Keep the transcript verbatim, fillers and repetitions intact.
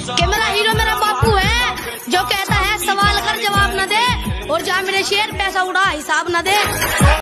कि मेरा हीरो मेरा बापू है, जो कहता है सवाल कर जवाब न दे, और जहाँ मेरे शेर पैसा उड़ा हिसाब न दे।